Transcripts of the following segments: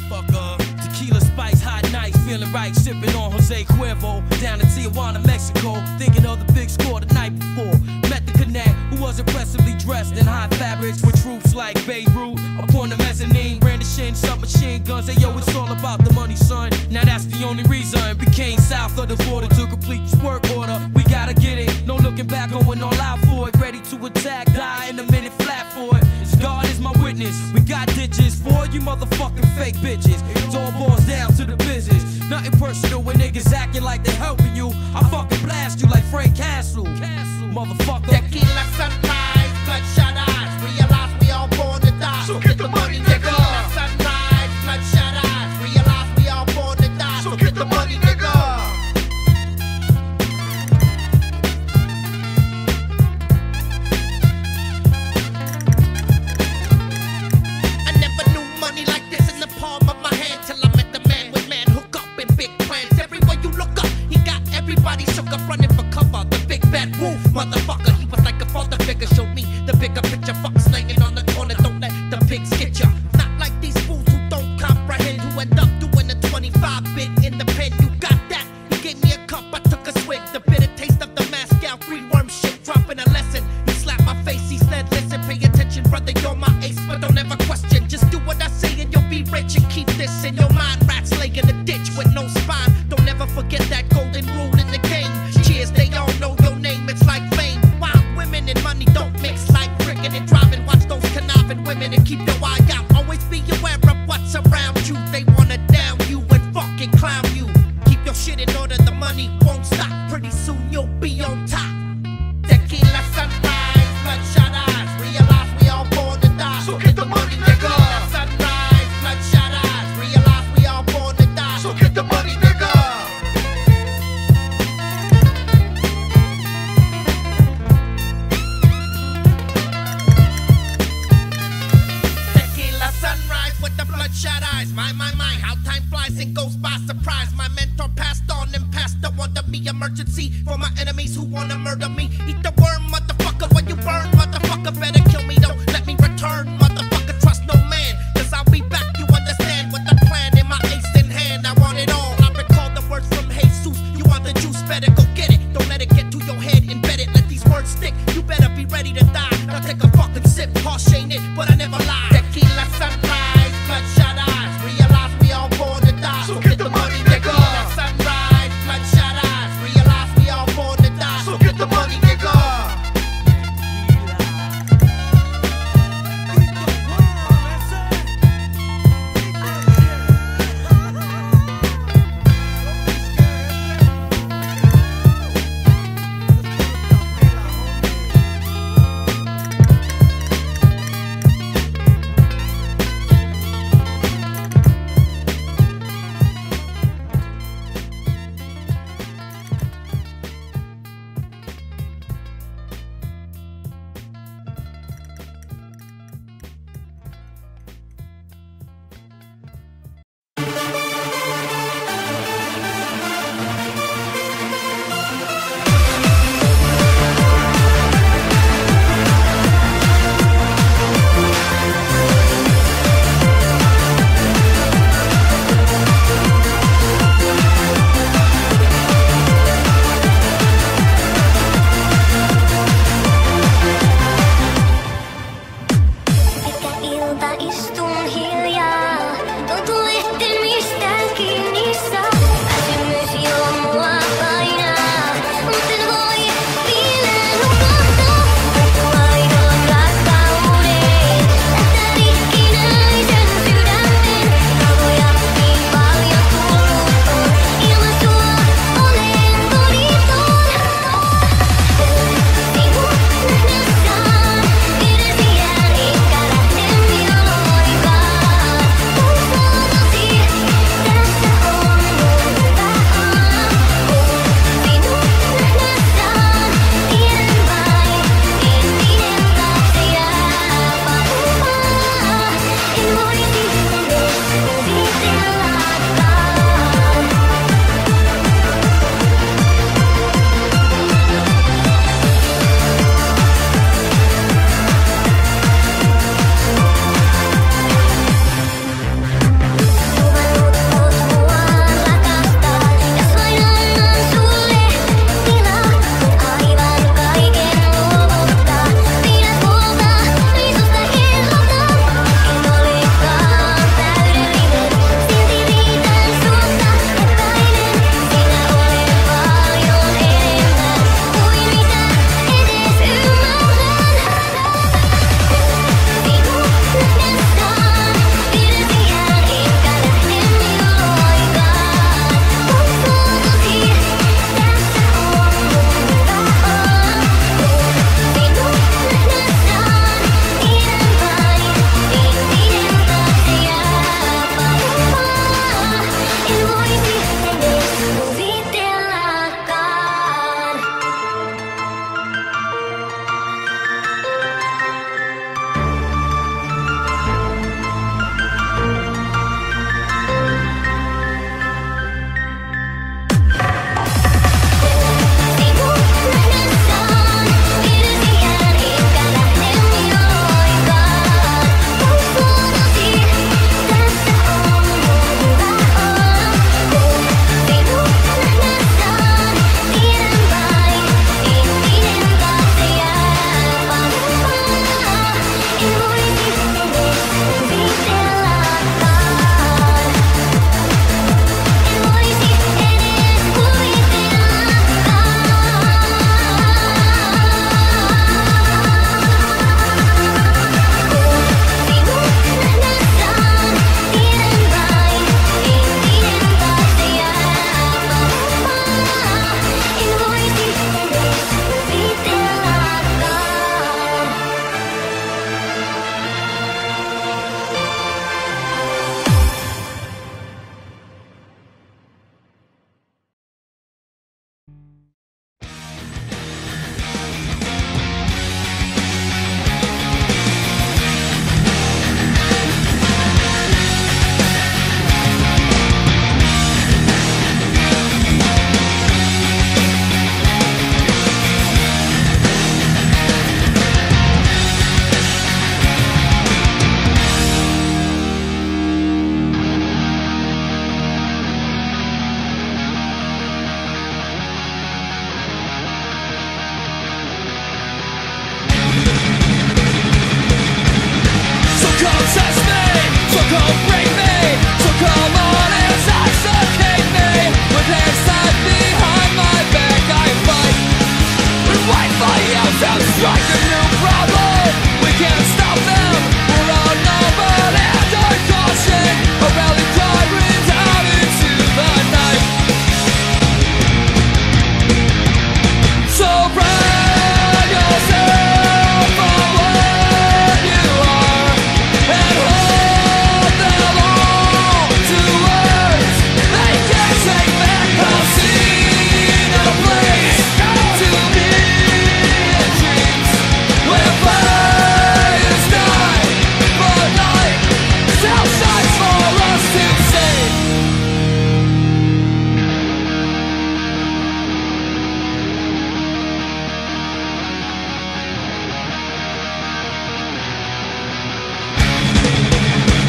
motherfucker. Tequila, spice, hot nights, feeling right, sipping on Jose Cuervo. Down in Tijuana, Mexico, thinking of the big score the night before. Met the connect, who was impressively dressed in high fabrics with troops like Beirut upon the mezzanine, brandishing submachine guns. Hey yo, it's all about the money, son. Now that's the only reason. Became south of the border to complete this work order. We gotta get it, no looking back, going all out for it. Ready to attack, die in a minute flat for it. God is my witness. We got ditches for you motherfucking fake bitches. It all boils down to the business. Nothing personal when niggas acting like they're helping you. I fucking blast you like Frank Castle. Motherfucker. Tequila sunrise, bloodshot eyes. Realize we all born to die. So get the money, nigga. Tequila sunrise, bloodshot eyes. Realize we all born to die. So get the money, nigga. I never knew money like this in the palm of my hand till I met the man with man. Hook up in big plans. Everywhere you look up, he got everybody shook up running for cover. The big bad wolf, motherfucker. He was like a father figure. Showed me the bigger picture. Fuck slanging on the corner. Don't let the pigs get ya. Not like these fools who don't comprehend. Who end up doing a 25 bit in the pen. You got that? He gave me a cup. I took a swig. The bitter taste of the Moscow green worm shit. Dropping a lesson. He slapped my face. He said, listen, pay attention, brother. You're my ace, but don't ever question. Just do what I say and you'll be rich. And keep this in your mind. Rats lay in a ditch with no spine. Don't ever forget that golden rule in the game. Cheers, they all know your name. It's like fame. Wild women and money don't mix like cricket and driving. Watch those conniving women and keep your eye out. Always be aware of what's around you. They wanna down you and fucking clown you. Keep your shit in order, the money won't stop. Pretty soon you'll be on top. Tequila sunrise, bloodshot eyes. Realize we all born to die. So get the money, nigga. Tequila sunrise, bloodshot eyes. Realize we all born to die. So get the money, nigga. Tequila sunrise with the bloodshot eyes. My, how time flies and goes by surprise. My mentor passed on and passed the one to me. Emergency for my enemies who wanna murder me. Eat the worm, motherfucker, when you burn, motherfucker. Better kill me, don't let me return, motherfucker. Trust no man, cause I'll be back, you understand. With the plan in my ace in hand, I want it all. I recall the words from Jesus. You want the juice, better go get it. Don't let it get to your head, embed it. Let these words stick, you better be ready to die. Now take a fucking sip, harsh ain't it, but I never lie. Tequila sunrise, bloodshot eyes. Realize we all born to die. So get the money, nigga. Tequila sunrise, bloodshot eyes. Realize we all born to die. So get the money, nigga.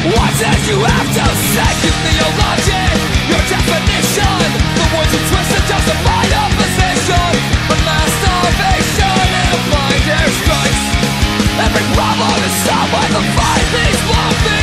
What says you have to say? Give me your logic, your definition. The words you twist to justify your position. But mass starvation and a blind air strikes. Every problem is solved by the fight these long